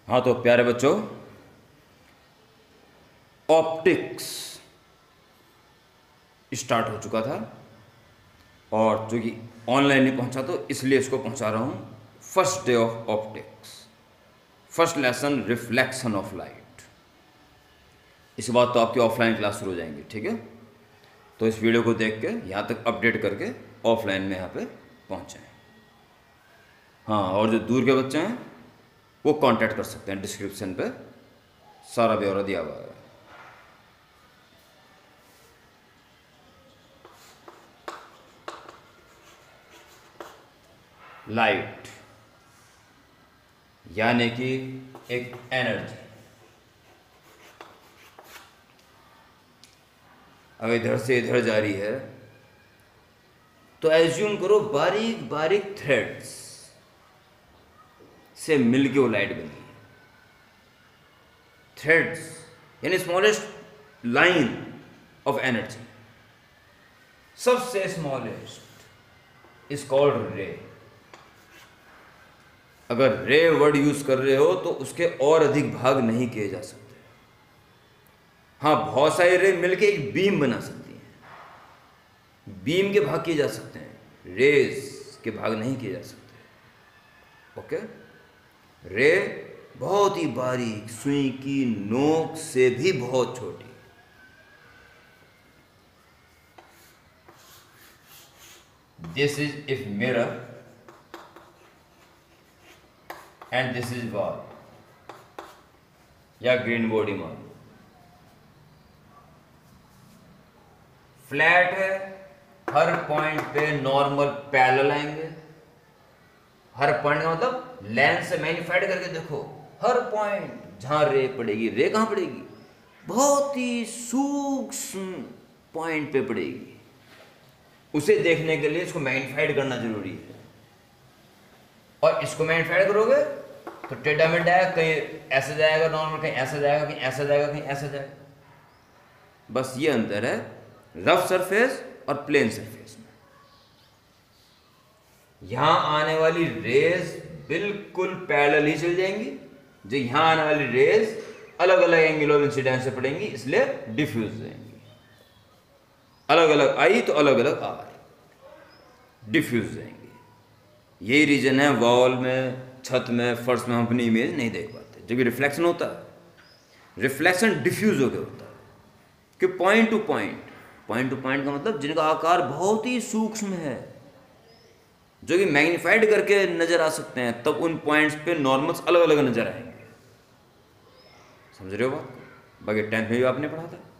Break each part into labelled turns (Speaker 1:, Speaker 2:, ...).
Speaker 1: हाँ तो प्यारे बच्चों, ऑप्टिक्स स्टार्ट हो चुका था और जो कि ऑनलाइन नहीं पहुंचा तो इसलिए इसको पहुंचा रहा हूँ। First day of optics, first lesson reflection of light. इसके बाद तो आपकी ऑफलाइन क्लास शुरू हो जाएंगी, ठीक है। तो इस वीडियो को देख के यहाँ तक अपडेट करके ऑफलाइन में यहाँ पे पहुँचे। हाँ, और जो दूर के बच्चे हैं वो कांटेक्ट कर सकते हैं, डिस्क्रिप्शन पे सारा ब्यौरा दिया हुआ है। लाइट यानी कि एक एनर्जी। अब इधर से इधर जा रही है तो एज्यूम करो बारीक बारीक थ्रेड्स से मिलके वो लाइट बनी है। थ्रेड्स यानी स्मॉलेस्ट लाइन ऑफ एनर्जी, सबसे स्मॉलेस्ट इज कॉल्ड रे। अगर रे वर्ड यूज कर रहे हो तो उसके और अधिक भाग नहीं किए जा सकते। हाँ, बहुत सारे रे मिलके एक बीम बना सकती हैं। बीम के भाग किए जा सकते हैं, रेज के भाग नहीं किए जा सकते। ओके, रे बहुत ही बारीक, सुई की नोक से भी बहुत छोटी। This is if mirror and this is wall या ग्रीन बॉडी मान। फ्लैट है, हर पॉइंट पे नॉर्मल पैरेलल आएंगे। हर पॉइंट का मतलब लेंस से मैग्नीफाइड करके देखो, हर पॉइंट जहां रे पड़ेगी, रे कहां पड़ेगी, बहुत ही सूक्ष्म पॉइंट पे पड़ेगी। उसे देखने के लिए इसको मैग्नीफाइड करना जरूरी है। और इसको मैग्नीफाइड करोगे तो टेढ़ा मेढ़ा है, कहीं ऐसे जाएगा नॉर्मल, कहीं ऐसा जाएगा, कहीं ऐसा जाएगा, कहीं ऐसा जाएगा। बस ये अंतर है रफ सरफेस और प्लेन सरफेस में। यहां आने वाली रेज बिल्कुल पैरेलल ही चल जाएंगी, जो यहां आने वाली रेज अलग अलग एंगल ऑफ इंसिडेंस से पड़ेंगी, इसलिए डिफ्यूज हो जाएंगी। अलग अलग आई तो अलग अलग आ रही, डिफ्यूज हो जाएंगी। यही रीजन है वॉल में, छत में, फर्श में हम अपनी इमेज नहीं देख पाते। जब रिफ्लेक्शन होता है, रिफ्लेक्शन डिफ्यूज होकर होता है कि point to point. Point to point का मतलब जिनका आकार बहुत ही सूक्ष्म है, जो कि मैग्नीफाइड करके नजर आ सकते हैं, तब उन पॉइंट्स पे नॉर्मल्स अलग अलग नजर आएंगे। समझ रहे हो बात को? बाकी 10th में भी आपने पढ़ा था।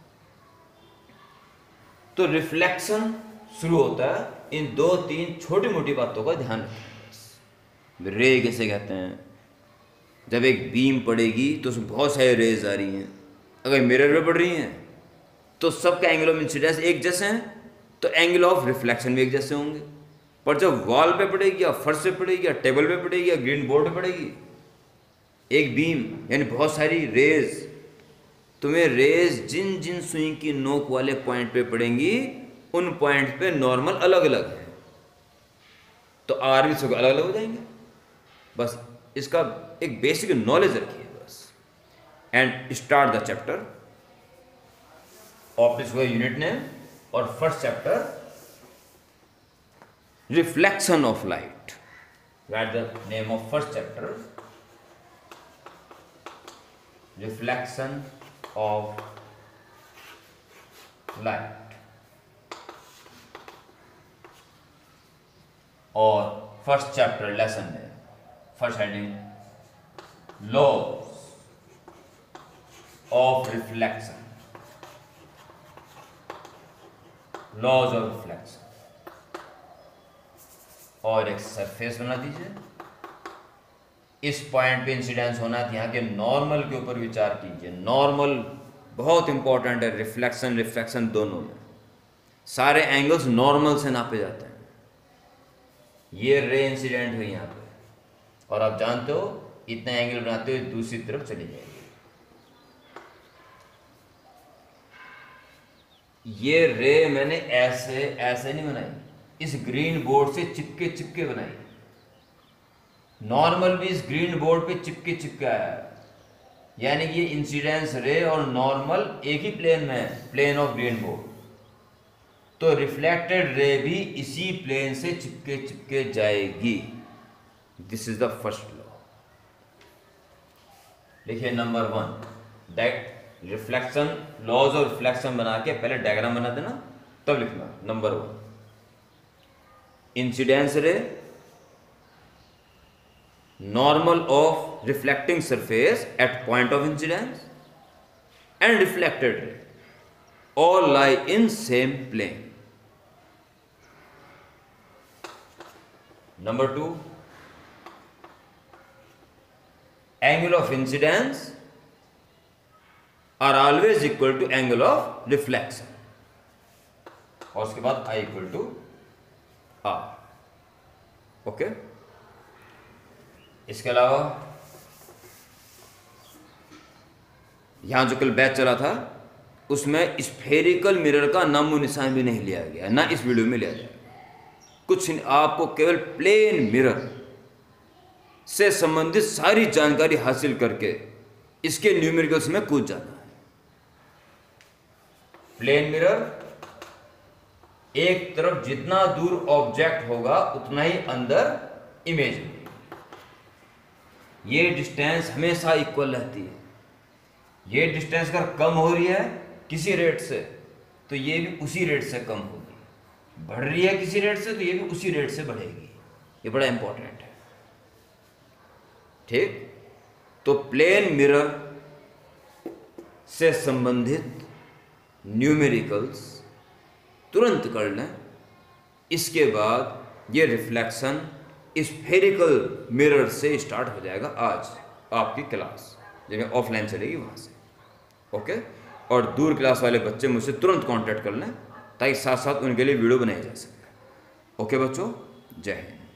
Speaker 1: तो रिफ्लेक्शन शुरू होता है इन 2-3 छोटी मोटी बातों का ध्यान रखें। रे कैसे कहते हैं? जब एक बीम पड़ेगी तो उसमें बहुत सारी रेज आ रही हैं। अगर मिरर पे पड़ रही हैं तो सबका एंगल ऑफ इंसिडेंस एक जैसे हैं, तो एंगल ऑफ रिफ्लेक्शन भी एक जैसे होंगे। पर जब वॉल पे पड़ेगी या फर्श पे पड़ेगी या टेबल पे पड़ेगी या ग्रीन बोर्ड पे पड़ेगी एक बीम, यानी बहुत सारी रेज, तुम्हें रेज जिन जिन सुई की नोक वाले पॉइंट पे पड़ेंगी उन पॉइंट पे नॉर्मल अलग अलग है, तो आर भी सब अलग अलग हो जाएंगे। बस इसका एक बेसिक नॉलेज रखिए बस। And start the chapter. Optics का यूनिट नेम और first chapter reflection of light. Write the name of first chapter, reflection of light. और फर्स्ट चैप्टर लेसन में first heading, laws of reflection. Laws of reflection. और एक surface बना दीजिए, इस point पे इंसिडेंस होना है, यहाँ के नॉर्मल के ऊपर विचार कीजिए। नॉर्मल बहुत इंपॉर्टेंट है, रिफ्लेक्शन रिफ्लेक्शन दोनों में। सारे एंगल्स नॉर्मल से नापे जाते हैं। ये रे इंसिडेंट हुई यहाँ पे, और आप जानते हो इतना एंगल बनाते हुए दूसरी तरफ चली जाएगी। ये रे मैंने ऐसे ऐसे नहीं बनाई, इस ग्रीन बोर्ड से चिपके चिपके बनाई। नॉर्मल भी इस ग्रीन बोर्ड पे चिपके चिपके आया है, यानी कि इंसिडेंस रे और नॉर्मल एक ही प्लेन में है, प्लेन ऑफ रेनबो, तो रिफ्लेक्टेड रे भी इसी प्लेन से चिपके चिपके जाएगी। This is the first law. देखिए number 1, reflection, laws of reflection बना के पहले डायग्राम बना देना, तब लिखना। Number 1, incidence ray, normal of reflecting surface at point of incidence and reflected ray all lie in same plane. Number 2, angle of incidence are always equal to angle of reflection, और उसके बाद I equal to R. Okay इसके अलावा यहाँ जो कल batch चला था उसमें स्फेरिकल मिरर का नामो निशान भी नहीं लिया गया, ना इस वीडियो में लिया जाएगा। कुछ आपको केवल प्लेन मिरर से संबंधित सारी जानकारी हासिल करके इसके न्यूमेरिकल्स में कूद जाना है। प्लेन मिरर, एक तरफ जितना दूर ऑब्जेक्ट होगा उतना ही अंदर इमेज होगी। ये डिस्टेंस हमेशा इक्वल रहती है। ये डिस्टेंस अगर कम हो रही है किसी रेट से तो ये भी उसी रेट से कम होगी, बढ़ रही है किसी रेट से तो ये भी उसी रेट से बढ़ेगी। ये बड़ा इंपॉर्टेंट है, ठीक। तो प्लेन मिरर से संबंधित न्यूमेरिकल्स तुरंत कर लें। इसके बाद ये रिफ्लेक्शन स्फेरिकल मिरर से स्टार्ट हो जाएगा आज आपकी क्लास, जब ऑफलाइन चलेगी वहाँ से। ओके, और दूर क्लास वाले बच्चे मुझसे तुरंत कांटेक्ट कर लें ताकि साथ साथ उनके लिए वीडियो बनाई जा सके। ओके बच्चों, जय हिंद।